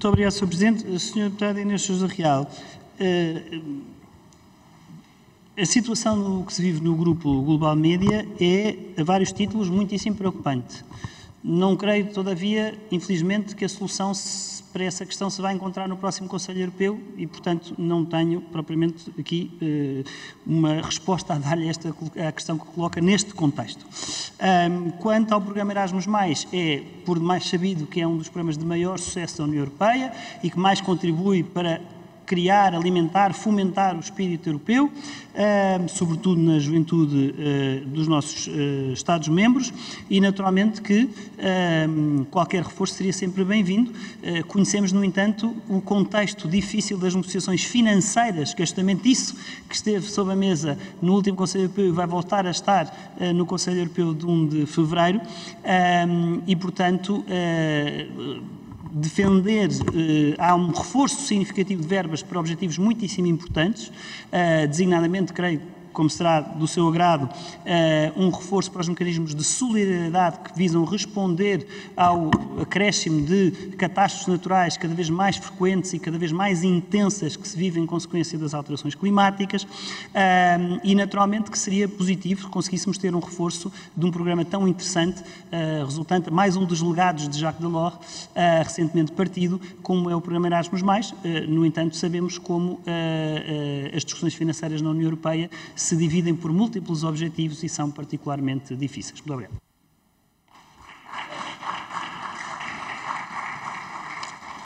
Muito obrigado, Sr. Presidente. Sr. Deputado Inês Sousa Real, a situação que se vive no Grupo Global Média é, a vários títulos, muitíssimo preocupante. Não creio, todavia, infelizmente, que a solução para essa questão se vai encontrar no próximo Conselho Europeu e, portanto, não tenho propriamente aqui uma resposta a dar-lhe à questão que coloca neste contexto. Quanto ao programa Erasmus+, é por demais sabido que é um dos programas de maior sucesso da União Europeia e que mais contribui para criar, alimentar, fomentar o espírito europeu, sobretudo na juventude dos nossos Estados-membros, e naturalmente que qualquer reforço seria sempre bem-vindo. Conhecemos, no entanto, o contexto difícil das negociações financeiras, que é justamente isso que esteve sob a mesa no último Conselho Europeu e vai voltar a estar no Conselho Europeu de 1 de fevereiro, e, portanto, defender, há um reforço significativo de verbas para objetivos muitíssimo importantes, designadamente, creio, como será do seu agrado, um reforço para os mecanismos de solidariedade que visam responder ao acréscimo de catástrofes naturais cada vez mais frequentes e cada vez mais intensas que se vivem em consequência das alterações climáticas, e naturalmente que seria positivo se conseguíssemos ter um reforço de um programa tão interessante, resultante mais um dos legados de Jacques Delors, recentemente partido, como é o programa Erasmus+. No entanto, sabemos como as discussões financeiras na União Europeia se dividem por múltiplos objetivos e são particularmente difíceis. Muito obrigado.